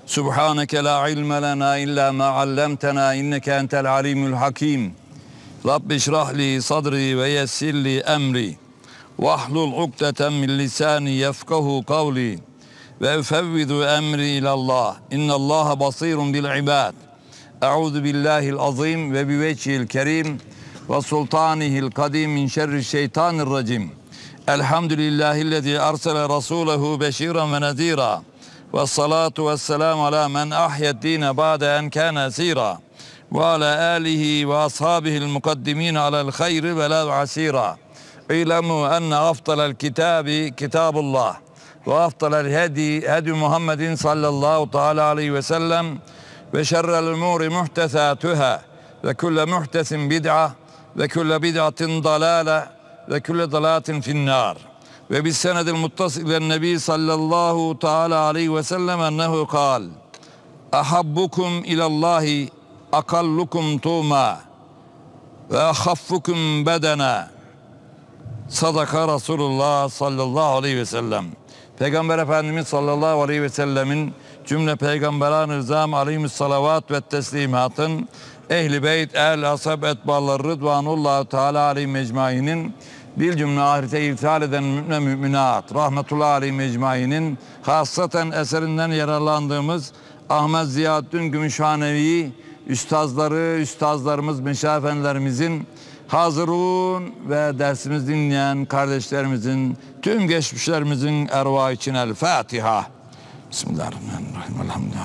Subhaneke la ilme lena illa ma allamtena inneke entel alimul hakim. Rabbi şrahli sadri ve yessirli emri. Vahlul ukdeten min lisani yefkahu kavli. Ve efevvidu emri ilallah. İnnallaha basirun bil ibad. Euzu billahil azim ve bi vecihil kerim ve sultanihil kadim min şerri şeytanirracim. Elhamdülillahillezî arsele rasulehu beşiran ve nezîra. Ve salatu ve selamu ala men ahyed dine ba'de en kâne sîra. Ve ala âlihi ve ashabihil mukaddimîne alel hayri ve la asîra. İlemû enne afdalel kitâbi kitâbullah. Ve afdalel hedi Muhammedin sallallahu teâlâ aleyhi ve sellem. Ve şerrel umûri muhtesâtühâ. Ve külle muhtesin bid'a. Ve külle bid'atin dalâle. Ve külle dalâtin finnâr. Ve bis senedil muttasil ilen nebi sallallahu teâlâ aleyhi ve sellem ennehu kâl. Ahabbukum ilallahi akallukum tuğma ve ahaffukum bedena. Sadaka Resulullah sallallahu aleyhi ve sellem. Peygamber Efendimiz sallallahu aleyhi ve sellemin cümle peygamberan-ı rızam aleyhissalavat ve teslimatın ehli beyt, ehl, ashab, etbalar, rıdvanullahu teala aleyhi mecmainin bir cümle ahirete irtihal eden müminat, rahmetullahi aleyhi mecmainin hasaten eserinden yararlandığımız Ahmet Ziyaddin Gümüşhanevi üstazlarımız, meşayih efendilerimizin, hazırun ve dersimiz dinleyen kardeşlerimizin, tüm geçmişlerimizin ervahı için El Fatiha. Bismillahirrahmanirrahim.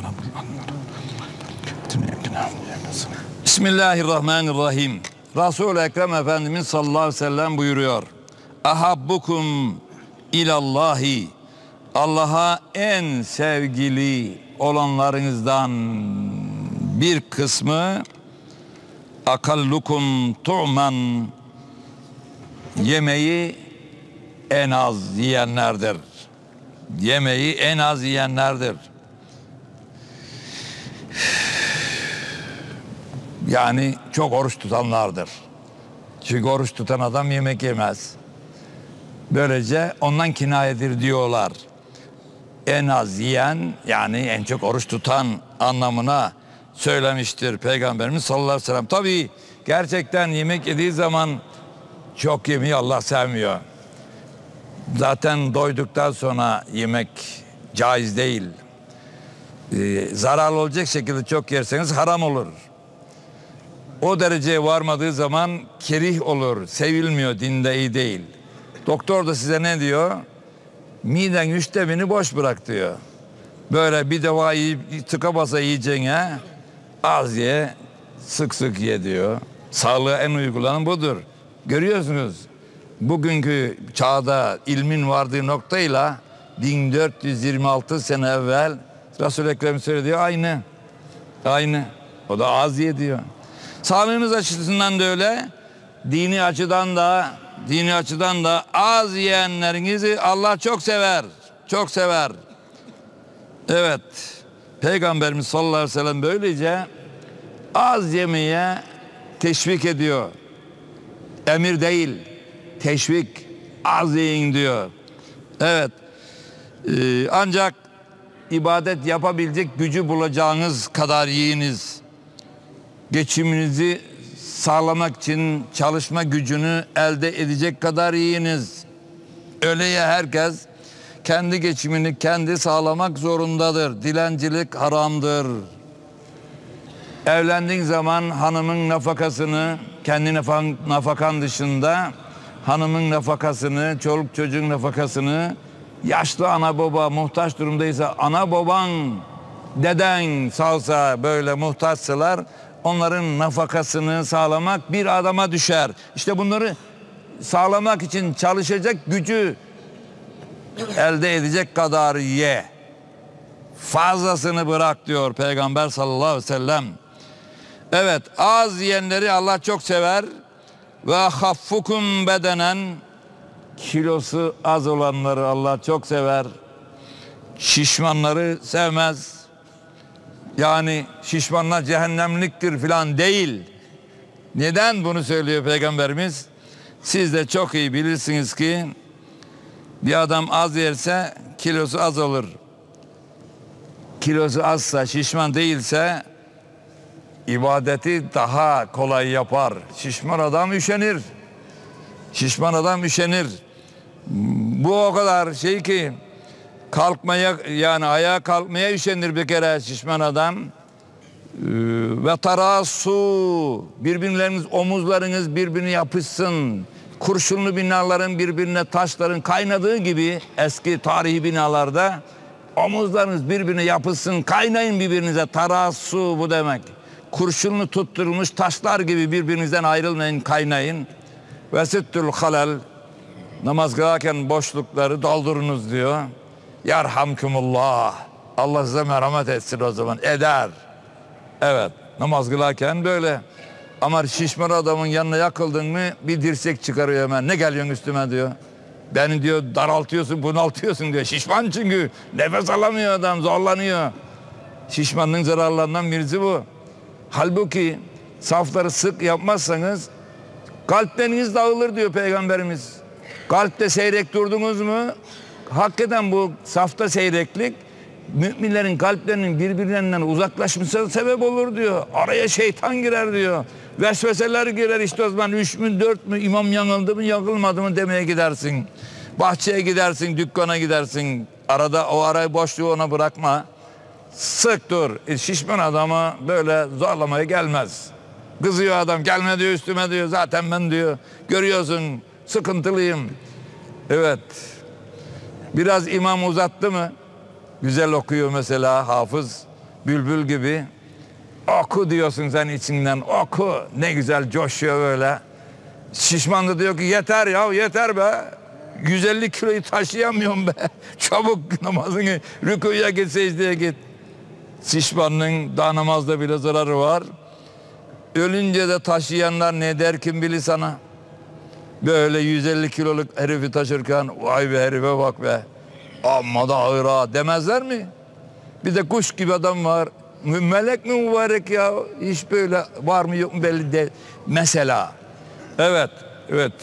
Bismillahirrahmanirrahim. Resul-i Ekrem Efendimiz sallallahu aleyhi ve sellem buyuruyor. Ahabbukum ilallahi. Allah'a en sevgili olanlarınızdan bir kısmı akallukum tu'man, yemeği en az yiyenlerdir. Yemeği en az yiyenlerdir. Yani çok oruç tutanlardır. Çünkü oruç tutan adam yemek yemez. Böylece ondan kinayedir diyorlar. En az yiyen, yani en çok oruç tutan anlamına söylemiştir Peygamberimiz sallallahu aleyhi ve sellem. Tabii gerçekten yemek yediği zaman çok yemeği Allah sevmiyor. Zaten doyduktan sonra yemek caiz değil. Zararlı olacak şekilde çok yerseniz haram olur. O dereceye varmadığı zaman kerih olur, sevilmiyor, dinde iyi değil. Doktor da size ne diyor? Miden 1/3'ünü boş bırak diyor. Böyle bir defa tıka basa yiyeceğine az ye, sık sık ye diyor. Sağlığa en uygulanan budur. Görüyorsunuz, bugünkü çağda ilmin vardığı noktayla 1426 sene evvel Resul-i Ekrem söylediği aynı. O da az ye diyor. Sağlığınız açısından da öyle, dini açıdan da az yiyenlerinizi Allah çok sever. Çok sever. Evet. Peygamberimiz sallallahu aleyhi ve sellem böylece az yemeye teşvik ediyor. Emir değil, teşvik. Az yiyin diyor. Evet. Ancak ibadet yapabilecek gücü bulacağınız kadar yiyiniz. Geçiminizi sağlamak için çalışma gücünü elde edecek kadar yiyiniz. Öyle ya, herkes kendi geçimini kendi sağlamak zorundadır. Dilencilik haramdır. Evlendiğin zaman hanımın nafakasını, kendi nafakan dışında hanımın nafakasını, çoluk çocuğun nafakasını, yaşlı ana baba muhtaç durumdaysa, ana baban, deden sağsa, böyle muhtaçsalar, onların nafakasını sağlamak bir adama düşer. İşte bunları sağlamak için çalışacak gücü elde edecek kadar ye. Fazlasını bırak diyor Peygamber sallallahu aleyhi ve sellem. Evet, az yiyenleri Allah çok sever. Ve haffukum bedenen, kilosu az olanları Allah çok sever. Şişmanları sevmez. Yani şişmanlar cehennemliktir filan değil. Neden bunu söylüyor Peygamberimiz? Siz de çok iyi bilirsiniz ki bir adam az yerse kilosu az olur. kilosu azsa, şişman değilse ibadeti daha kolay yapar. Şişman adam üşenir. Şişman adam üşenir. Bu o kadar şey ki kalkmaya, yani ayağa kalkmaya üşenir bir kere şişman adam. Ve tarasu, birbirleriniz, omuzlarınız birbirine yapışsın. Kurşunlu binaların birbirine, taşların kaynadığı gibi eski tarihi binalarda omuzlarınız birbirine yapışsın, kaynayın birbirinize. Tarasu bu demek. Kurşunlu tutturulmuş taşlar gibi birbirinizden ayrılmayın, kaynayın. Ve süttül halal, namaz kılarken boşlukları doldurunuz diyor. Yarhamkumullah. Allah size merhamet etsin o zaman. Eder. Evet, namaz kılarken böyle. Ama şişman adamın yanına yakıldın mı bir dirsek çıkarıyor hemen. Ne geliyorsun üstüme diyor. Beni diyor daraltıyorsun, bunaltıyorsun diyor. Şişman çünkü nefes alamıyor adam, zorlanıyor. Şişmanlığın zararlarından birisi bu. Halbuki safları sık yapmazsanız kalpleriniz dağılır diyor Peygamberimiz. Kalpte seyrek durdunuz mu? Hakikaten bu safta seyreklik müminlerin kalplerinin birbirlerinden uzaklaşmasına sebep olur diyor. Araya şeytan girer diyor. Vesveseler girer, işte o zaman 3 mü 4 mü imam yanıldı mı yakılmadı mı demeye gidersin. Bahçeye gidersin, dükkana gidersin. Arada o arayı boşluğu ona bırakma. Sık dur. Şişman adama böyle zorlamaya gelmez. Kızıyor adam, gelme diyor üstüme diyor. Zaten ben diyor görüyorsun sıkıntılıyım. Evet. Biraz imam uzattı mı? Güzel okuyor mesela hafız, bülbül gibi. Oku diyorsun sen içinden, oku. Ne güzel coşuyor böyle. Şişman da diyor ki yeter ya, yeter be. 150 kiloyu taşıyamıyorum be. Çabuk namazını, rükûya git, secdeye git. Şişmanlığın daha namazda bile zararı var. Ölünce de taşıyanlar ne der kim bilir sana. Böyle 150 kiloluk herifi taşırken vay be herife bak be. Amma da ağır ha demezler mi? Bir de kuş gibi adam var. Melek mi mübarek ya? Hiç böyle var mı yok mu belli değil. Mesela. Evet. Evet.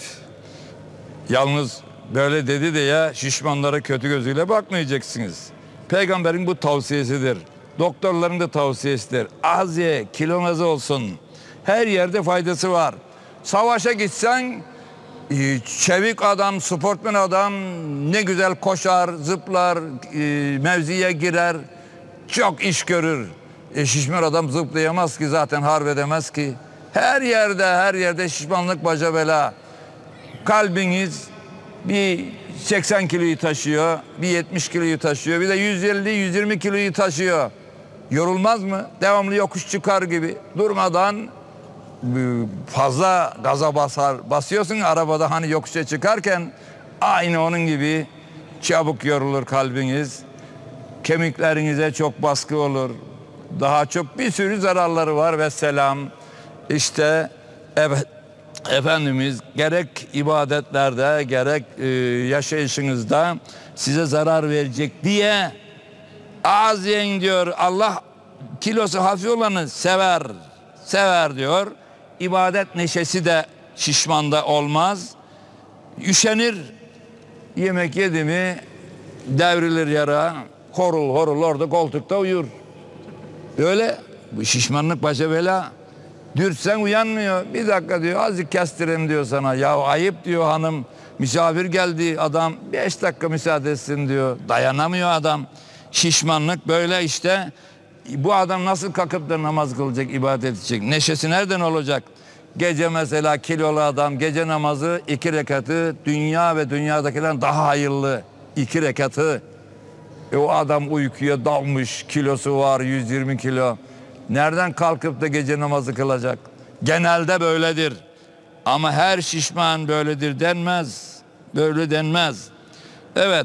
Yalnız böyle dedi de ya şişmanlara kötü gözüyle bakmayacaksınız. Peygamberin bu tavsiyesidir. Doktorların da tavsiyesidir. Az ye, kilon az olsun. Her yerde faydası var. Savaşa gitsen çevik adam, sportmen adam ne güzel koşar, zıplar, mevziye girer, çok iş görür. Şişman adam zıplayamaz ki zaten, harp edemez ki. Her yerde şişmanlık baca bela. Kalbiniz bir 80 kiloyu taşıyor, bir 70 kiloyu taşıyor, bir de 150-120 kiloyu taşıyor. Yorulmaz mı? Devamlı yokuş çıkar gibi durmadan fazla gaza basıyorsun arabada, hani yokuşa çıkarken aynı onun gibi çabuk yorulur kalbiniz. Kemiklerinize çok baskı olur. Daha çok bir sürü zararları var vesselam. İşte evet, Efendimiz gerek ibadetlerde gerek yaşayışınızda size zarar verecek diye az yiyin diyor. Allah kilosu hafif olanı sever diyor. İbadet neşesi de şişmanda olmaz. Üşenir. Yemek yedi mi devrilir yara. Horul orada koltukta uyur. Öyle. Bu şişmanlık başa bela. Dürtsen uyanmıyor. Bir dakika diyor, azıcık kestireyim diyor sana. Ya ayıp diyor hanım. Misafir geldi adam. 5 dakika müsaade etsin diyor. Dayanamıyor adam. Şişmanlık böyle işte. Bu adam nasıl kalkıp da namaz kılacak, ibadet edecek? Neşesi nereden olacak? Gece mesela kilolu adam gece namazı 2 rekatı dünya ve dünyadakilerden daha hayırlı 2 rekatı. O adam uykuya dalmış, kilosu var 120 kilo. Nereden kalkıp da gece namazı kılacak? Genelde böyledir. Ama her şişman böyledir denmez. Böyle denmez. Evet.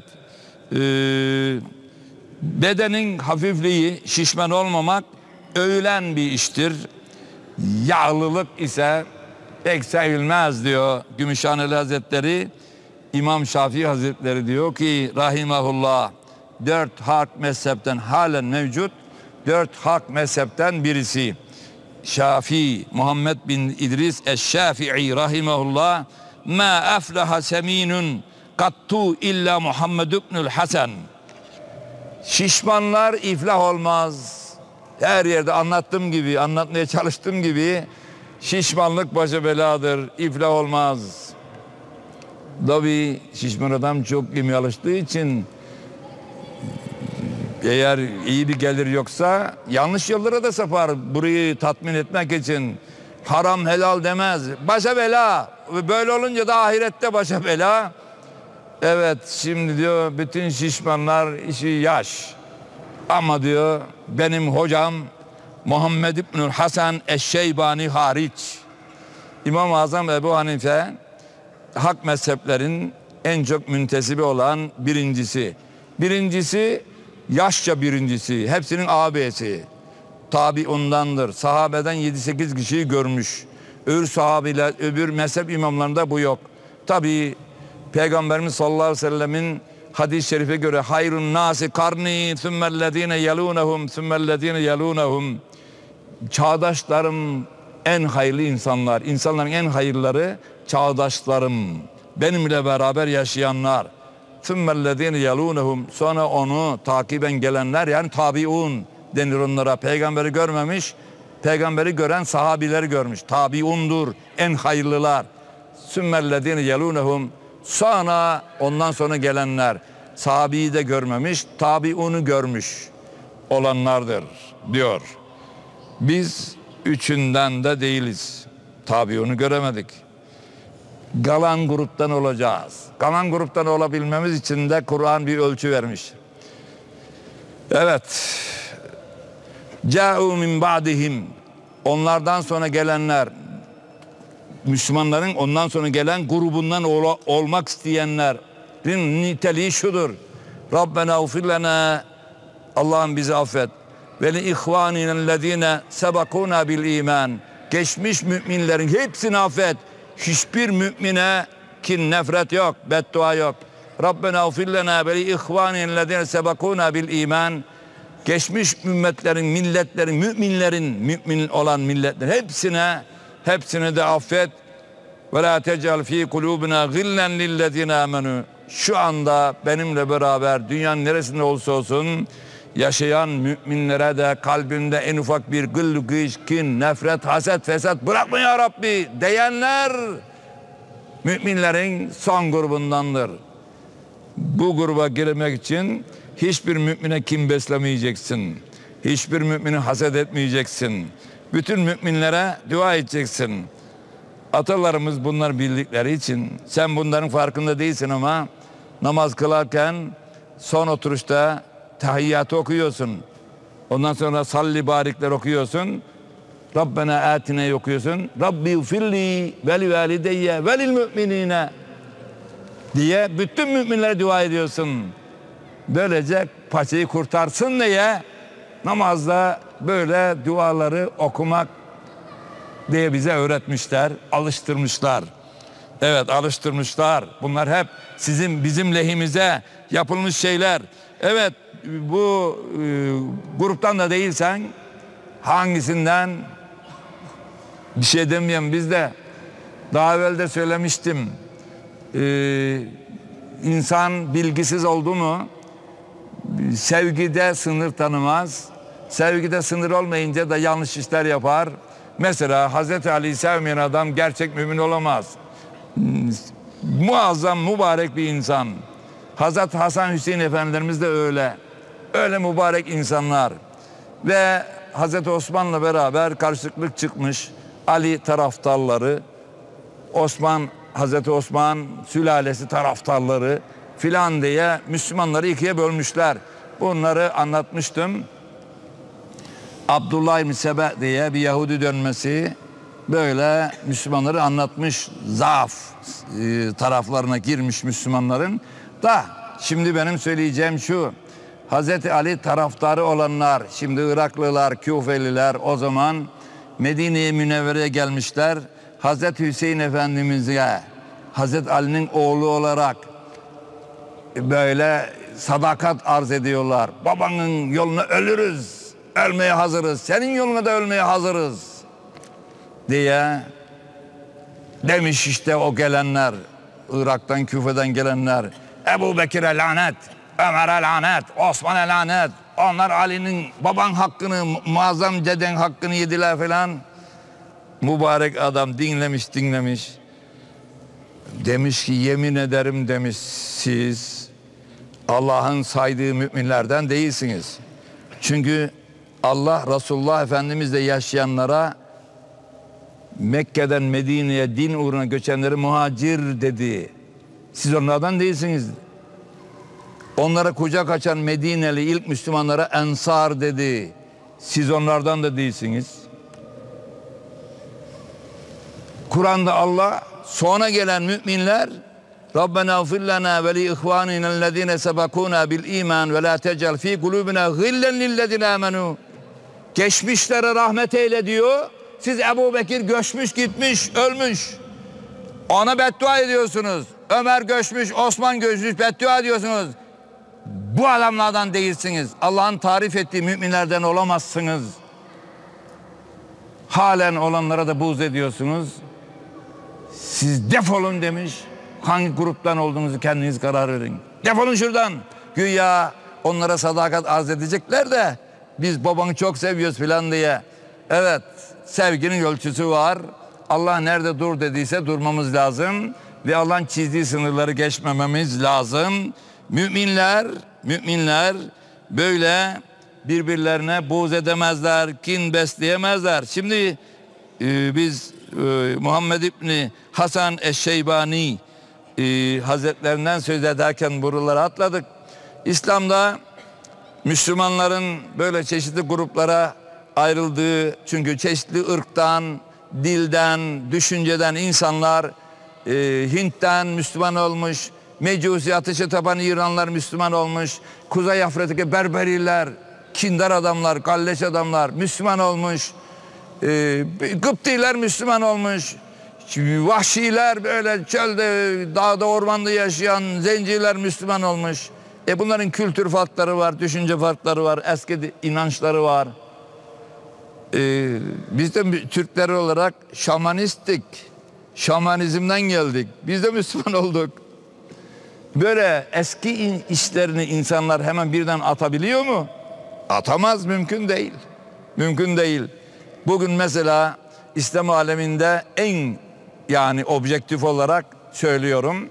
Bedenin hafifliği, şişman olmamak övülen bir iştir. Yağlılık ise pek sevilmez diyor Gümüşhaneli Hazretleri. İmam Şafii Hazretleri diyor ki rahimahullah, 4 hak mezhepten halen mevcut, 4 hak mezhepten birisi. Şafii Muhammed bin İdris eş-Şafii rahimahullah, ma aflaha seminun kattu illa Muhammed ibnül Hasan. Şişmanlar iflah olmaz. Her yerde anlattığım gibi, anlatmaya çalıştığım gibi şişmanlık başa beladır, iflah olmaz. Tabii şişman adam çok yemeğe alıştığı için eğer iyi bir gelir yoksa yanlış yollara da sapar. Burayı tatmin etmek için haram helal demez. Başa bela. Böyle olunca da ahirette başa bela. Evet, şimdi diyor bütün şişmanlar işi yaş. Ama diyor benim hocam Muhammed İbnül Hasan Eşşeybani hariç. İmam-ı Azam Ebu Hanife hak mezheplerin en çok müntesibi olan birincisi. Birincisi, yaşça birincisi. Hepsinin ağabeyisi. Tabi ondandır. Sahabeden 7-8 kişiyi görmüş. Öbür sahabiler, öbür mezhep imamlarında bu yok. Tabi Peygamberimiz sallallahu aleyhi ve sellemin hadis-i şerife göre hayrun nasi karni thummellezine yelunehum thummellezine yelunehum, çağdaşlarım en hayırlı insanlar, insanların en hayırları çağdaşlarım, benimle beraber yaşayanlar. Thummellezine yelunehum, sonra onu takiben gelenler, yani tabiun denir onlara. Peygamberi görmemiş, peygamberi gören sahabileri görmüş. Tabiundur en hayırlılar. Thummellezine yelunehum, sonra ondan sonra gelenler, sahabeyi de görmemiş, tabiunu görmüş olanlardır diyor. Biz üçünden de değiliz. Tabiunu göremedik. Galan gruptan olacağız. Galan gruptan olabilmemiz için de Kur'an bir ölçü vermiş. Evet. Câ'û min ba'dihim, onlardan sonra gelenler, Müslümanların ondan sonra gelen grubundan olmak isteyenlerin niteliği şudur. Rabbena ufir lena, Allah'ım bizi affet. Ve li ihvaninellezine sebekuna bil iman, geçmiş müminlerin hepsini affet. Hiçbir mümine kin, nefret yok, beddua yok. Rabbena ufir lena ve li ihvaninellezine sebekuna bil iman, geçmiş ümmetlerin, milletlerin, mümin olan milletlerin hepsini de affet. Ve la tec'al fi kulubina gillen lillezine amenu. Şu anda benimle beraber dünyanın neresinde olsa olsun yaşayan müminlere de kalbinde en ufak bir gıl, gış, kin, nefret, haset, fesat bırakma ya Rabbi diyenler müminlerin son grubundandır. Bu gruba girmek için hiçbir mümine kin beslemeyeceksin. Hiçbir mümini haset etmeyeceksin. Bütün müminlere dua edeceksin. Atalarımız bunlar bildikleri için sen bunların farkında değilsin ama namaz kılarken son oturuşta tahiyyatı okuyorsun. Ondan sonra salli barikler okuyorsun. Rabbena atine okuyorsun. Rabbi ufirli ve li valideyye ve lil müminine diye bütün müminlere dua ediyorsun. Böylece paçayı kurtarsın diye namazda böyle duaları okumak diye bize öğretmişler, alıştırmışlar. Evet, alıştırmışlar. Bunlar hep bizim lehimize yapılmış şeyler. Evet, bu gruptan da değilsen hangisinden bir şey demiyorum. Biz de daha evvel de söylemiştim. İnsan bilgisiz oldu mu sevgide sınır tanımaz. Sevgide sınır olmayınca da yanlış işler yapar. Mesela Hazreti Ali'yi sevmeyen adam gerçek mümin olamaz. Muazzam, mübarek bir insan. Hazreti Hasan Hüseyin Efendilerimiz de öyle. Öyle mübarek insanlar. Ve Hazreti Osman'la beraber karşılıklık çıkmış Ali taraftarları, Hazreti Osman sülalesi taraftarları filan diye Müslümanları ikiye bölmüşler. Bunları anlatmıştım. Abdullah İbni Sebe diye bir Yahudi dönmesi böyle Müslümanları anlatmış, zaaf taraflarına girmiş Müslümanların. Da şimdi benim söyleyeceğim şu: Hazreti Ali taraftarı olanlar, şimdi Iraklılar, Küfeliler o zaman Medine-i Münevvere'ye gelmişler. Hazreti Hüseyin Efendimiz'e Hazreti Ali'nin oğlu olarak böyle sadakat arz ediyorlar. Babanın yoluna ölürüz, ölmeye hazırız, senin yoluna da ölmeye hazırız diye demiş işte o gelenler, Irak'tan, Küfe'den gelenler. Ebu Bekir'e lanet, Ömer'e lanet, Osman'a lanet. Onlar Ali'nin baban hakkını, muazzam deden hakkını yediler falan. Mübarek adam dinlemiş. Demiş ki yemin ederim demiş, siz Allah'ın saydığı müminlerden değilsiniz. Çünkü Allah Resulullah Efendimiz'le yaşayanlara Mekke'den Medine'ye din uğruna göçenleri muhacir dedi. Siz onlardan değilsiniz. Onlara kucak açan Medineli ilk Müslümanlara ensar dedi. Siz onlardan da değilsiniz. Kur'an'da Allah sonra gelen müminler Rabbena gfir lana ve li ihvaninellezine sebekuna bil iman ve la tecel fi kulubina gillen lillezine amenu. Geçmişlere rahmet eyle diyor. Siz Ebu Bekir göçmüş gitmiş ölmüş. Ona beddua ediyorsunuz. Ömer göçmüş, Osman göçmüş, beddua ediyorsunuz. Bu adamlardan değilsiniz. Allah'ın tarif ettiği müminlerden olamazsınız. Halen olanlara da buğz ediyorsunuz. Siz defolun demiş. Hangi gruptan olduğunuzu kendiniz karar verin. Defolun şuradan. Güya onlara sadakat arz edecekler de biz babanı çok seviyoruz filan diye. Evet, sevginin ölçüsü var. Allah nerede dur dediyse durmamız lazım. Ve Allah'ın çizdiği sınırları geçmememiz lazım. Müminler böyle birbirlerine buğz edemezler, kin besleyemezler. Şimdi biz Muhammed İbni Hasan Eşşeybani Hazretlerinden söz ederken buralara atladık. İslam'da Müslümanların böyle çeşitli gruplara ayrıldığı, çünkü çeşitli ırktan, dilden, düşünceden insanlar Hint'ten Müslüman olmuş, Mecusi ateşe tapan İranlar Müslüman olmuş, Kuzey Afrika'daki Berberiler, kindar adamlar, galleş adamlar Müslüman olmuş, Kıptiler Müslüman olmuş, vahşiler böyle çölde, dağda, ormanda yaşayan zenciler Müslüman olmuş. Bunların kültür farkları var, düşünce farkları var, eski inançları var. Biz de Türkler olarak şamanistik, şamanizmden geldik. Biz de Müslüman olduk. Böyle eski işlerini insanlar hemen birden atabiliyor mu? Atamaz, mümkün değil. Mümkün değil. Bugün mesela İslam aleminde yani objektif olarak söylüyorum,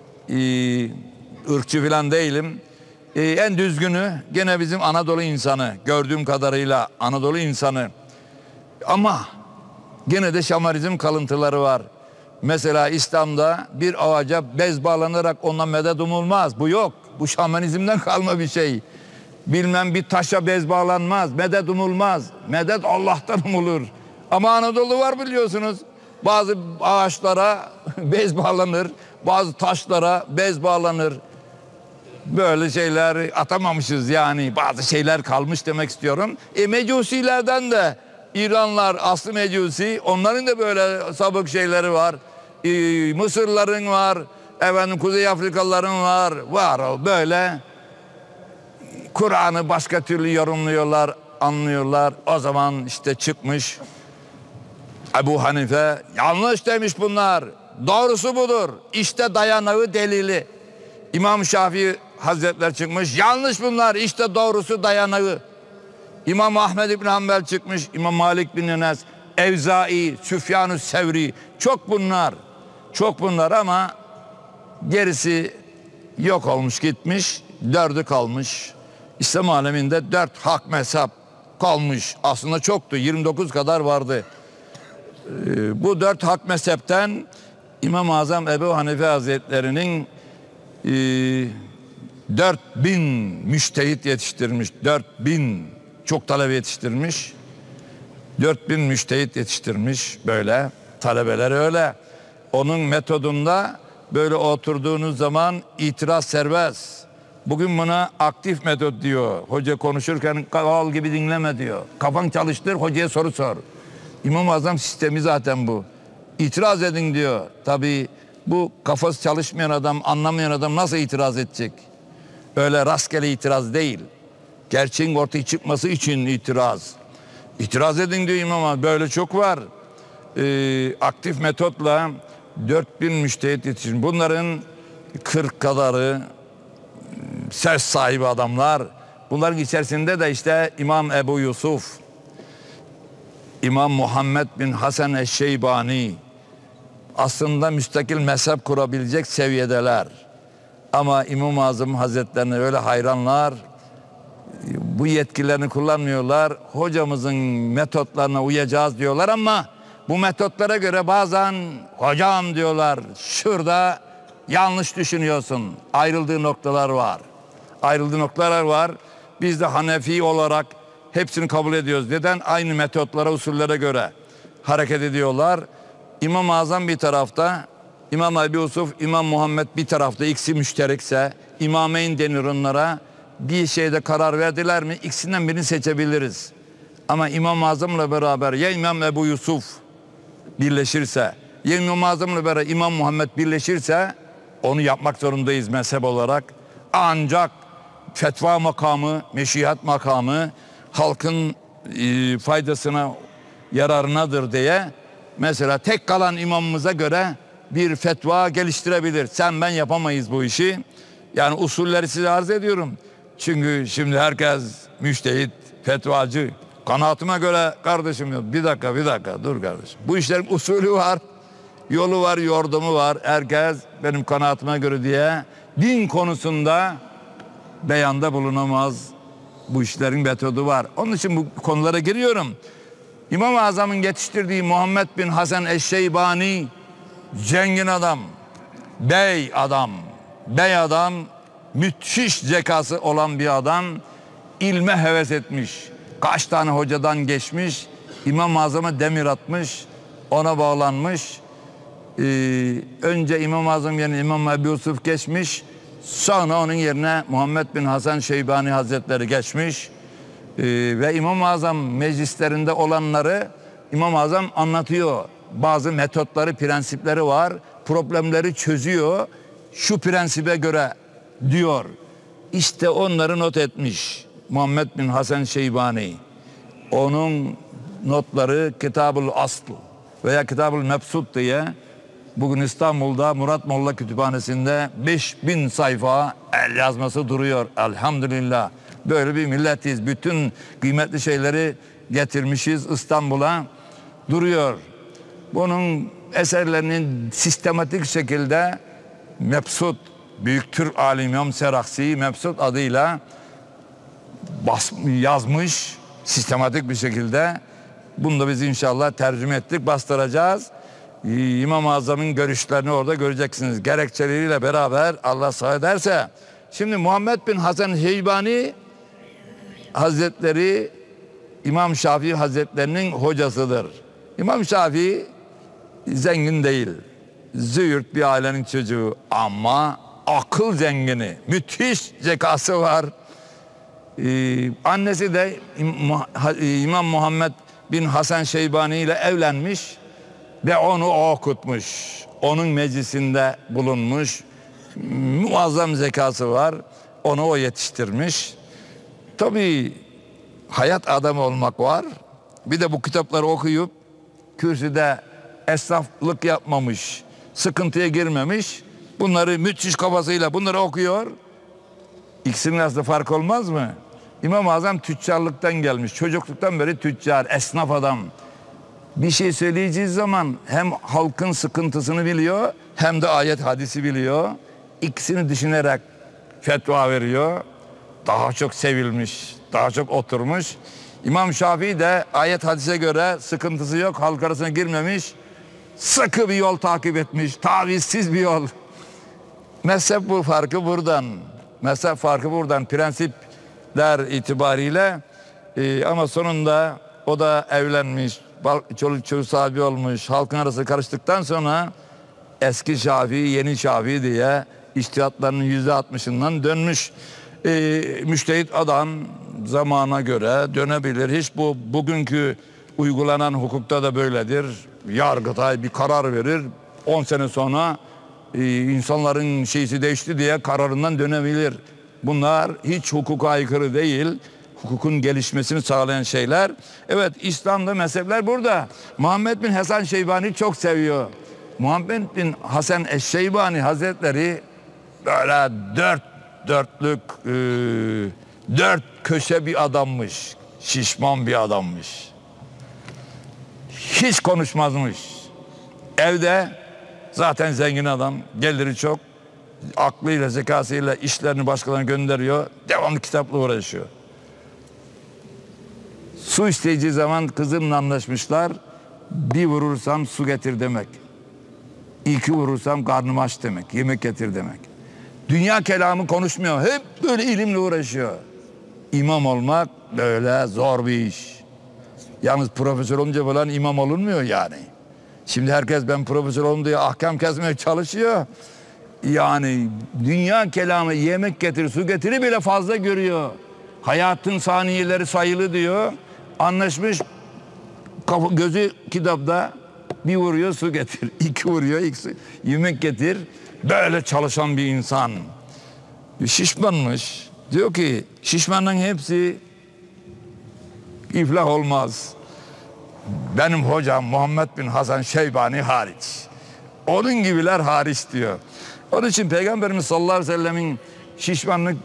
ırkçı falan değilim. En düzgünü gene bizim Anadolu insanı, gördüğüm kadarıyla Anadolu insanı. Ama gene de şamanizm kalıntıları var. Mesela İslam'da bir ağaca bez bağlanarak ondan medet umulmaz. Bu yok. Bu şamanizmden kalma bir şey. Bilmem bir taşa bez bağlanmaz, medet umulmaz. Medet Allah'tan umulur. Ama Anadolu var biliyorsunuz. Bazı ağaçlara bez bağlanır, bazı taşlara bez bağlanır. Böyle şeyler atamamışız yani. Bazı şeyler kalmış demek istiyorum. Mecusilerden de İranlar aslı Mecusi, onların da böyle sabık şeyleri var. Mısırların var, Kuzey Afrikalıların var böyle. Kur'an'ı başka türlü yorumluyorlar, anlıyorlar. O zaman işte çıkmış Ebu Hanife, yanlış demiş bunlar. Doğrusu budur. İşte dayanağı delili. İmam Şafii Hazretleri çıkmış. Yanlış bunlar. İşte doğrusu dayanağı. İmam Ahmed İbn Hanbel çıkmış. İmam Malik bin Enes, Evzai, Süfyan-ı Sevri. Çok bunlar. Çok bunlar ama gerisi yok olmuş gitmiş. Dördü kalmış. İslam aleminde 4 hak mezhep kalmış. Aslında çoktu. 29 kadar vardı. Bu 4 hak mezhepten İmam-ı Azam Ebu Hanife Hazretleri'nin 4000 müştehit yetiştirmiş. 4000 çok talebe yetiştirmiş. 4000 müştehit yetiştirmiş böyle. Talebeleri öyle. Onun metodunda böyle oturduğunuz zaman itiraz serbest. Bugün buna aktif metot diyor. Hoca konuşurken kaval gibi dinleme diyor. Kafan çalıştır, hocaya soru sor. İmam-ı Azam sistemi zaten bu. İtiraz edin diyor. Tabii bu kafası çalışmayan adam, anlamayan adam nasıl itiraz edecek? Öyle rastgele itiraz değil. Gerçeğin ortaya çıkması için itiraz. İtiraz edin diyor İmam Azam. Böyle çok var. Aktif metotla 4000 müştehit yetiştirmiş. Bunların 40 kadarı söz sahibi adamlar. Bunların içerisinde de işte İmam Ebu Yusuf, İmam Muhammed bin Hasan Eşşeybani aslında müstakil mezhep kurabilecek seviyedeler. Ama İmam-ı Azam Hazretlerine öyle hayranlar, bu yetkilerini kullanmıyorlar. Hocamızın metotlarına uyacağız diyorlar ama bu metotlara göre bazen hocam diyorlar şurada yanlış düşünüyorsun. Ayrıldığı noktalar var. Ayrıldığı noktalar var. Biz de Hanefi olarak hepsini kabul ediyoruz. Neden? Aynı metotlara, usullere göre hareket ediyorlar. İmam-ı Azam bir tarafta, İmam Ebu Yusuf, İmam Muhammed bir tarafta, ikisi müşterekse, İmameyn denir onlara. Bir şeyde karar verdiler mi ikisinden birini seçebiliriz. Ama İmam-ı Azam'la beraber ya İmam Ebu Yusuf birleşirse, ya İmam-ı Azam'la beraber İmam Muhammed birleşirse onu yapmak zorundayız mezhep olarak. Ancak fetva makamı, meşihat makamı halkın faydasına, yararınadır diye mesela tek kalan imamımıza göre bir fetva geliştirebilir. Sen ben yapamayız bu işi. Yani usulleri size arz ediyorum. Çünkü şimdi herkes müştehit, fetvacı. Kanaatime göre kardeşim yok. Bir dakika dur kardeşim. Bu işlerin usulü var, yolu var, yordamı var. Herkes benim kanaatime göre diye din konusunda beyanda bulunamaz. Bu işlerin metodu var. Onun için bu konulara giriyorum. İmam-ı Azam'ın yetiştirdiği Muhammed bin Hasan Eşşeybani zengin adam, bey adam, müthiş zekası olan bir adam, ilme heves etmiş. Kaç tane hocadan geçmiş, İmam-ı Azam'a demir atmış, ona bağlanmış. Önce İmam-ı Azam yerine İmam Ebu Yusuf geçmiş, sonra onun yerine Muhammed bin Hasan Şeybani Hazretleri geçmiş. Ve İmam-ı Azam meclislerinde olanları İmam-ı Azam anlatıyor. Bazı metotları, prensipleri var. Problemleri çözüyor. Şu prensibe göre diyor. İşte onları not etmiş Muhammed bin Hasan Şeybani. Onun notları Kitab-ül Asl veya Kitab-ül Mebsut diye bugün İstanbul'da Murat Molla Kütüphanesi'nde 5000 sayfa el yazması duruyor. Elhamdülillah. Böyle bir milletiz. Bütün kıymetli şeyleri getirmişiz İstanbul'a. Duruyor. Bunun eserlerinin sistematik şekilde Mebsut, Büyük Türk alim İmam Seraksi Mebsut adıyla yazmış sistematik bir şekilde. Bunu da biz inşallah tercüme ettik, bastıracağız. İmam-ı Azam'ın görüşlerini orada göreceksiniz. Gerekçeleriyle beraber Allah sağ ederse. Şimdi Muhammed bin Hasan Şeybani Hazretleri İmam Şafii Hazretlerinin hocasıdır. İmam Şafii zengin değil. Züğürt bir ailenin çocuğu ama akıl zengini. Müthiş zekası var. Annesi de İmam Muhammed bin Hasan Şeybani ile evlenmiş ve onu okutmuş. Onun meclisinde bulunmuş. Muazzam zekası var. Onu o yetiştirmiş. Tabii hayat adamı olmak var. Bir de bu kitapları okuyup kürsüde esnaflık yapmamış, sıkıntıya girmemiş. Bunları müthiş kafasıyla bunları okuyor. İkisinin arasında fark olmaz mı? İmam-ı Azam tüccarlıktan gelmiş. Çocukluktan beri tüccar, esnaf adam. Bir şey söyleyeceği zaman hem halkın sıkıntısını biliyor hem de ayet hadisi biliyor. İkisini düşünerek fetva veriyor. Daha çok sevilmiş, daha çok oturmuş. İmam Şafii de ayet hadise göre sıkıntısı yok, halk arasına girmemiş. Sıkı bir yol takip etmiş, tavizsiz bir yol. Mezhep bu farkı buradan. Mezhep farkı buradan, prensipler itibariyle. Ama sonunda o da evlenmiş, çoluk çocuk sahibi olmuş, halkın arası karıştıktan sonra eski Şafii, yeni Şafii diye içtihatlarının %60'ından dönmüş. Müştehit adam zamana göre dönebilir. Hiç bugünkü uygulanan hukukta da böyledir. Yargıtay bir karar verir. 10 sene sonra insanların şeysi değişti diye kararından dönebilir. Bunlar hiç hukuka aykırı değil. Hukukun gelişmesini sağlayan şeyler. Evet, İslam'da mezhepler burada. Muhammed bin Hasan Şeybani çok seviyor. Muhammed bin Hasan Eşşeybani Hazretleri böyle 4 dört köşe bir adammış. Şişman bir adammış. Hiç konuşmazmış. Evde zaten zengin adam, geliri çok. Aklıyla, zekasıyla işlerini başkalarına gönderiyor. Devamlı kitapla uğraşıyor. Su isteyeceği zaman kızımla anlaşmışlar. Bir vurursam su getir demek. İki vurursam karnım aç demek. Yemek getir demek. Dünya kelamı konuşmuyor. Hep böyle ilimle uğraşıyor. İmam olmak böyle zor bir iş. Yalnız profesör olunca falan imam olunmuyor yani. Şimdi herkes ben profesör olum diye ahkam kesmeye çalışıyor. Yani dünya kelamı yemek getir, su getiri bile fazla görüyor. Hayatın saniyeleri sayılı diyor. Anlaşmış, gözü kitapta, bir vuruyor su getir, iki vuruyor yemek getir. Böyle çalışan bir insan. Şişmanmış. Diyor ki şişmanın hepsi iflah olmaz. Benim hocam Muhammed bin Hasan Şeybani hariç. Onun gibiler hariç diyor. Onun için Peygamberimiz sallallahu aleyhi ve sellemin şişmanlık,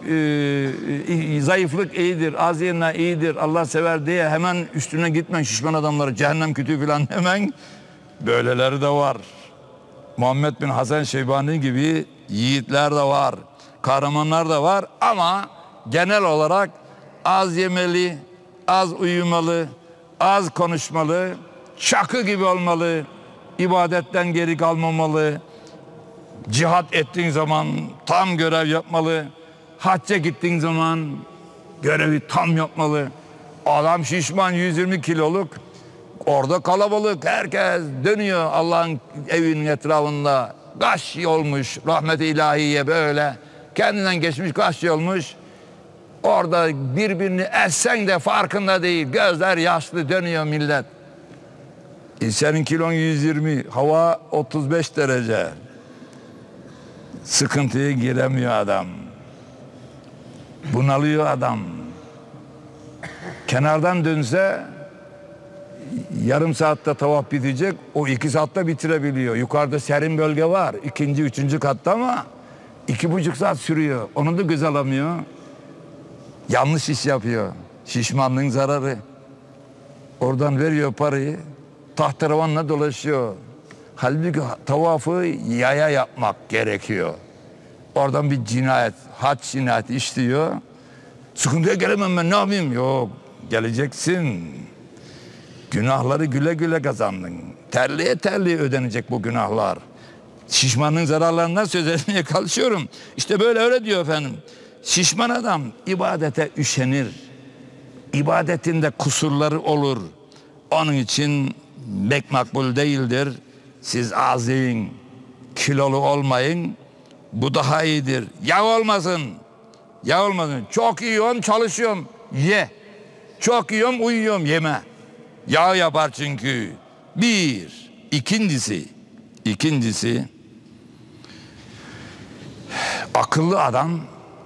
zayıflık iyidir, az yenme iyidir, Allah sever diye hemen üstüne gitmen şişman adamları, cehennem kütüğü falan hemen böyleleri de var. Muhammed bin Hasan Şeybani gibi yiğitler de var, kahramanlar da var ama genel olarak az yemeli, az uyumalı, az konuşmalı, çakı gibi olmalı, ibadetten geri kalmamalı, cihat ettiğin zaman tam görev yapmalı, hacca gittiğin zaman görevi tam yapmalı. Adam şişman 120 kiloluk, orada kalabalık, herkes dönüyor Allah'ın evinin etrafında. Gaş olmuş, rahmet-i ilahiye böyle kendinden geçmiş gaş olmuş. Orada birbirini essen de farkında değil. Gözler yaşlı dönüyor millet. Senin kilon 120, hava 35 derece. Sıkıntıya giremiyor adam. Bunalıyor adam. Kenardan dönse yarım saatte tavaf bitecek. O 2 saatte bitirebiliyor. Yukarıda serin bölge var. 2. 3. katta ama 2,5 saat sürüyor. Onu da göz alamıyor. Yanlış iş yapıyor. Şişmanlığın zararı. Oradan veriyor parayı. Tahterevanla dolaşıyor. Halbuki tavafı yaya yapmak gerekiyor. Oradan bir cinayet, hac cinayeti işliyor. Sıkıntıya gelemem ben, ne yapayım? Yok, geleceksin. Günahları güle güle kazandın. Terliye terliye ödenecek bu günahlar. Şişmanlığın zararlarından söz etmeye kalkıyorum. İşte böyle öyle diyor efendim. Şişman adam ibadete üşenir. İbadetinde kusurları olur. Onun için pek makbul değildir. Siz az yiyin, kilolu olmayın. Bu daha iyidir. Yağ olmasın. Yağ olmasın. Çok yiyorum, çalışıyorum. Ye. Çok yiyorum, uyuyorum. Yeme. Yağ yapar çünkü. Bir. İkincisi akıllı adam,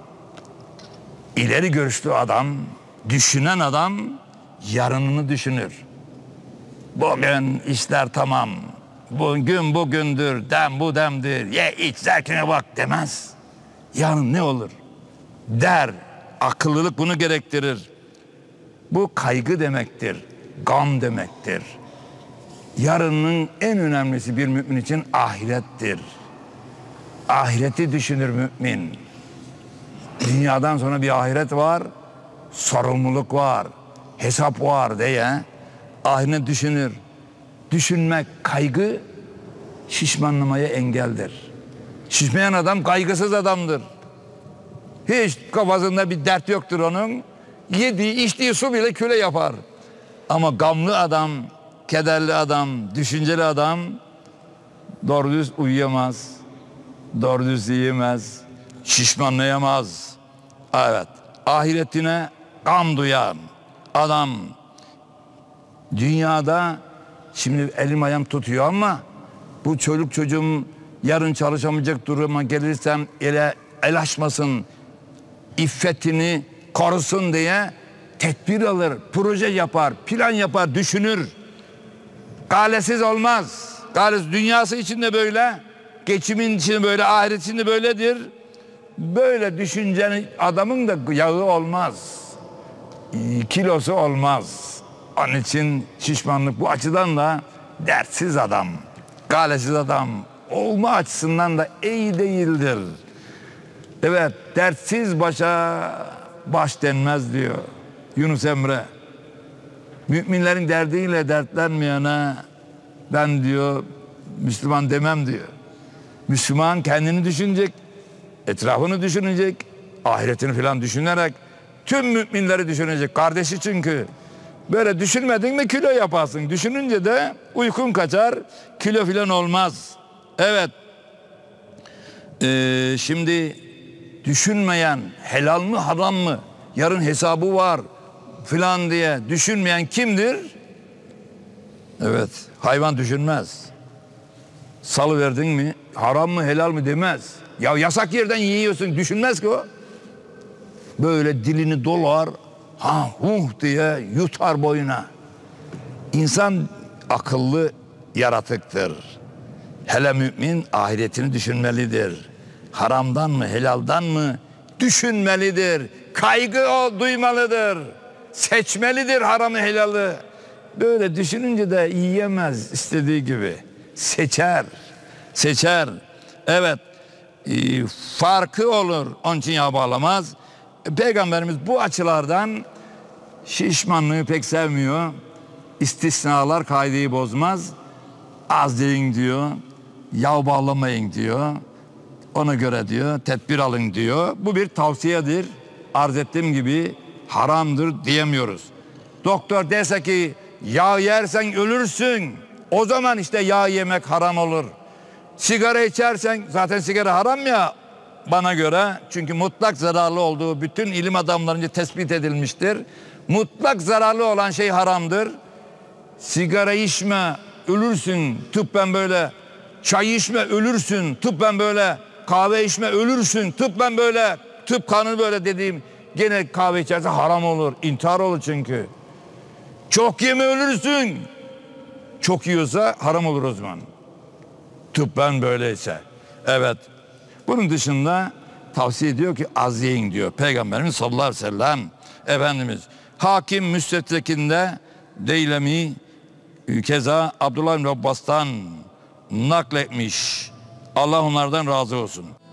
ileri görüşlü adam, düşünen adam yarınını düşünür. Bugün işler tamam. Bugün bugündür, dem bu demdir. Ye iç zevkine bak demez. Yarın ne olur der. Akıllılık bunu gerektirir. Bu kaygı demektir. Gam demektir. Yarının en önemlisi bir mümin için ahirettir. Ahireti düşünür mümin. Dünyadan sonra bir ahiret var, sorumluluk var, hesap var diye ahiret düşünür. Düşünmek, kaygı şişmanlamaya engeldir. Şişmeyen adam kaygısız adamdır. Hiç kafasında bir dert yoktur onun. Yediği, içtiği su bile küle yapar. Ama gamlı adam, kederli adam, düşünceli adam doğru düz uyuyamaz, doğru düz yiyemez, şişmanlayamaz. Evet, ahiretine gam duyan adam dünyada şimdi elim ayağım tutuyor ama bu çocuk çocuğum yarın çalışamayacak duruma gelirsem el açmasın, iffetini korusun diye tedbir alır, proje yapar, plan yapar, düşünür. Galesiz olmaz. Dünyası için de böyle, geçimin için de böyle, ahiret için de böyledir. Böyle düşünceni adamın da yağı olmaz. Kilosu olmaz. Onun için şişmanlık bu açıdan da dertsiz adam, galesiz adam olma açısından da iyi değildir. Evet, dertsiz başa baş denmez diyor Yunus Emre. Müminlerin derdiyle dertlenmeyene ben diyor Müslüman demem diyor. Müslüman kendini düşünecek, etrafını düşünecek, ahiretini falan düşünerek tüm müminleri düşünecek. Kardeşi çünkü. Böyle düşünmedin mi kilo yaparsın. Düşününce de uykun kaçar, kilo falan olmaz. Evet. Şimdi düşünmeyen, helal mı haram mı, yarın hesabı var filan diye düşünmeyen kimdir? Evet, hayvan düşünmez. Salıverdin mi, haram mı helal mı demez. Ya yasak yerden yiyorsun, düşünmez ki o. Böyle dilini dolar, ha huh diye yutar boyuna. İnsan akıllı yaratıktır. Hele mümin ahiretini düşünmelidir. Haramdan mı helaldan mı düşünmelidir. Kaygı duymalıdır. Seçmelidir haramı helalı. Böyle düşününce de yiyemez istediği gibi. Seçer. Seçer. Evet. Farkı olur. Onun için yağ bağlamaz. Peygamberimiz bu açılardan şişmanlığı pek sevmiyor. İstisnalar kaideyi bozmaz. Az deyin diyor. Yağ bağlamayın diyor. Ona göre diyor tedbir alın diyor. Bu bir tavsiyedir. Arz ettiğim gibi haramdır diyemiyoruz. Doktor dese ki yağ yersen ölürsün. O zaman işte yağ yemek haram olur. Sigara içersen zaten sigara haram ya bana göre. Çünkü mutlak zararlı olduğu bütün ilim adamlarınca tespit edilmiştir. Mutlak zararlı olan şey haramdır. Sigara içme ölürsün. Tıbben böyle. Çay içme ölürsün. Tıbben böyle. Kahve içme ölürsün. Tıbben böyle. Tıp kanunu böyle dediğim. Gene kahve içerse haram olur. İntihar olur çünkü. Çok yeme ölürsün. Çok yiyorsa haram olur o zaman. Tıbben böyleyse. Evet. Bunun dışında tavsiye ediyor ki az yiyin diyor. Peygamberimiz sallallahu aleyhi ve sellem. Efendimiz. Hakim Müstedrek'inde Deylemi keza Abdullah bin Abbas'tan nakletmiş. Allah onlardan razı olsun.